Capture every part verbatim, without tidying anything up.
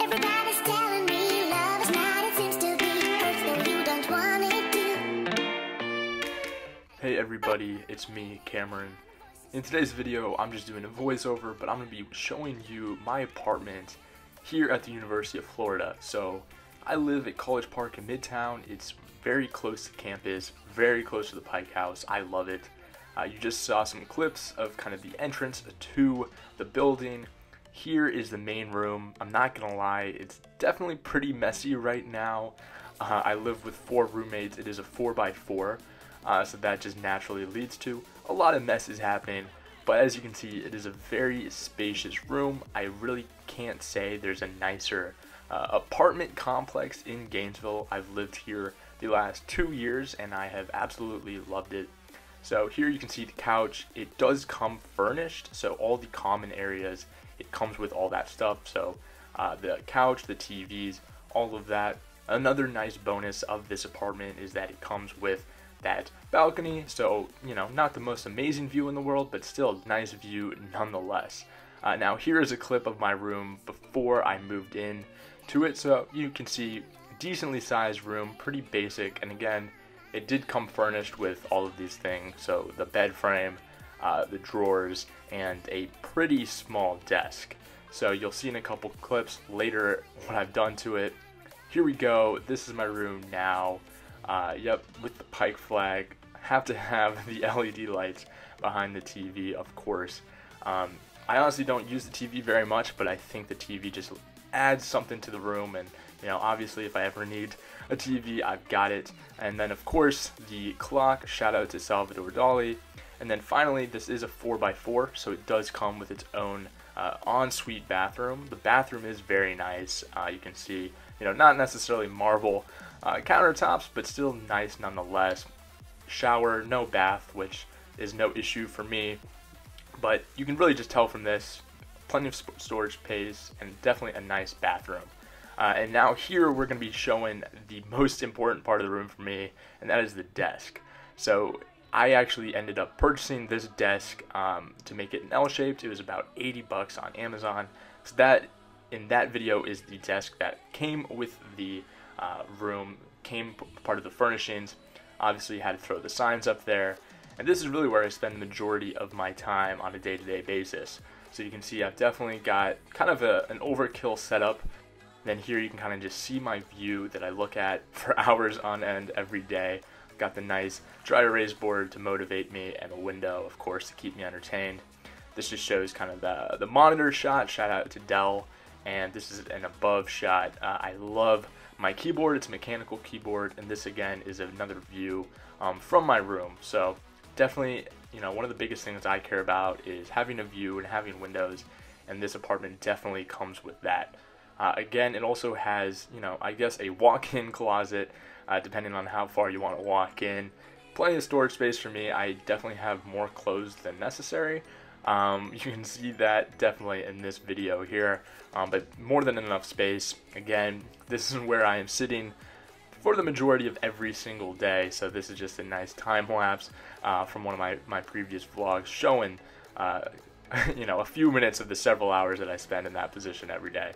Everybody's telling me love is not, it seems to be, but though you don't want it to. Hey everybody, it's me, Cameron. In today's video, I'm just doing a voiceover, but I'm going to be showing you my apartment here at the University of Florida. So, I live at College Park in Midtown. It's very close to campus, very close to the Pike House. I love it. Uh, you just saw some clips of kind of the entrance to the building. Here is the main room. I'm not gonna lie, it's definitely pretty messy right now. Uh, I live with four roommates. It is a four by four, uh, so that just naturally leads to a lot of messes happening. But as you can see, it is a very spacious room. I really can't say there's a nicer uh, apartment complex in Gainesville. I've lived here the last two years and I have absolutely loved it. So here you can see the couch. It does come furnished, so all the common areas, it comes with all that stuff. So uh, the couch, the T Vs, all of that. Another nice bonus of this apartment is that it comes with that balcony. So, you know, not the most amazing view in the world, but still a nice view nonetheless. Uh, now here is a clip of my room before I moved in to it. So you can see decently sized room, pretty basic, and again, it did come furnished with all of these things. So the bed frame, uh, the drawers, and a pretty small desk. So you'll see in a couple clips later what I've done to it. Here we go. This is my room now. Uh, yep, with the Pike flag. Have to have the L E D lights behind the T V, of course. Um, I honestly don't use the T V very much, but I think the T V just adds something to the room, and you know, obviously if I ever need a T V, I've got it. And then of course the clock, shout out to Salvador Dali. And then finally, this is a four by four, so it does come with its own uh, ensuite bathroom. The bathroom is very nice. Uh, you can see, you know, not necessarily marble uh, countertops, but still nice nonetheless. Shower, no bath, which is no issue for me. But you can really just tell from this, plenty of storage space and definitely a nice bathroom. Uh, and now here we're going to be showing the most important part of the room for me, and that is the desk. So I actually ended up purchasing this desk um, to make it an L-shaped. It was about eighty bucks on Amazon. So that, in that video, is the desk that came with the uh, room, came part of the furnishings. Obviously you had to throw the signs up there. And this is really where I spend the majority of my time on a day-to-day basis. So you can see I've definitely got kind of a, an overkill setup. Then here you can kind of just see my view that I look at for hours on end every day. Got the nice dry erase board to motivate me, and a window, of course, to keep me entertained. This just shows kind of the, the monitor shot, shout out to Dell. And this is an above shot. Uh, I love my keyboard, it's a mechanical keyboard, and this again is another view um, from my room. So definitely, you know, one of the biggest things I care about is having a view and having windows, and this apartment definitely comes with that. Uh, again, it also has, you know, I guess a walk-in closet, uh, depending on how far you want to walk in. Plenty of storage space for me. I definitely have more clothes than necessary. Um, you can see that definitely in this video here, um, but more than enough space. Again, this is where I am sitting for the majority of every single day, so this is just a nice time lapse uh, from one of my, my previous vlogs showing, uh, you know, a few minutes of the several hours that I spend in that position every day.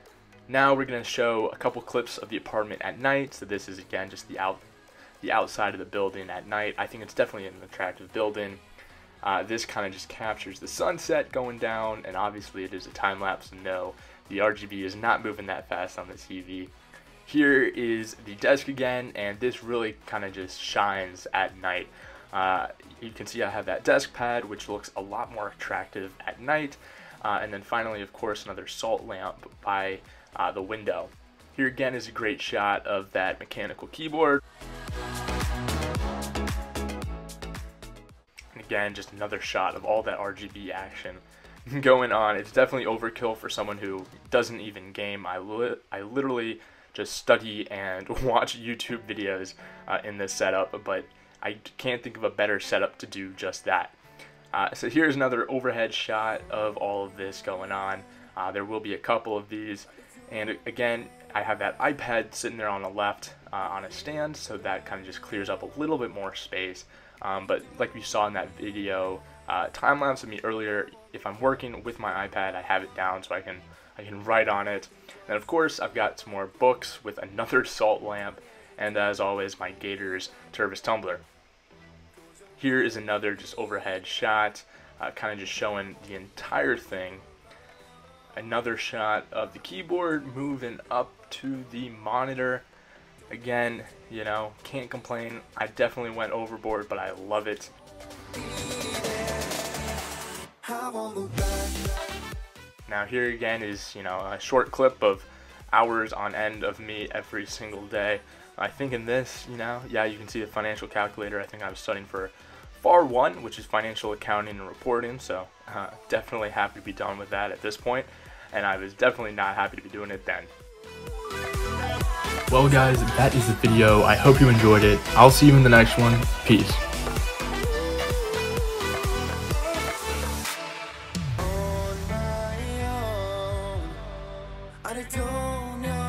Now we're going to show a couple clips of the apartment at night. So this is again just the out, the outside of the building at night. I think it's definitely an attractive building. Uh, this kind of just captures the sunset going down, and obviously it is a time lapse. And no, the R G B is not moving that fast on the T V. Here is the desk again, and this really kind of just shines at night. Uh, you can see I have that desk pad, which looks a lot more attractive at night. Uh, and then finally, of course, another salt lamp by Uh, the window. Here again is a great shot of that mechanical keyboard. And again, just another shot of all that R G B action going on. It's definitely overkill for someone who doesn't even game. I, li I literally just study and watch YouTube videos uh, in this setup, but I can't think of a better setup to do just that. Uh, so here's another overhead shot of all of this going on. Uh, there will be a couple of these. And again, I have that iPad sitting there on the left uh, on a stand, so that kind of just clears up a little bit more space. Um, but like we saw in that video, uh, time lapse of me earlier, if I'm working with my iPad, I have it down so I can I can write on it. And of course, I've got some more books with another salt lamp, and as always, my Gators Tervis tumbler. Here is another just overhead shot, uh, kind of just showing the entire thing. Another shot of the keyboard moving up to the monitor. Again, you know, can't complain. I definitely went overboard, but I love it. Now here again is, you know, a short clip of hours on end of me every single day. I think in this, you know, yeah, you can see the financial calculator. I think I was studying for F A R one, which is financial accounting and reporting, so uh, definitely happy to be done with that at this point, and I was definitely not happy to be doing it then. Well guys, that is the video. I hope you enjoyed it. I'll see you in the next one. Peace. I don't know.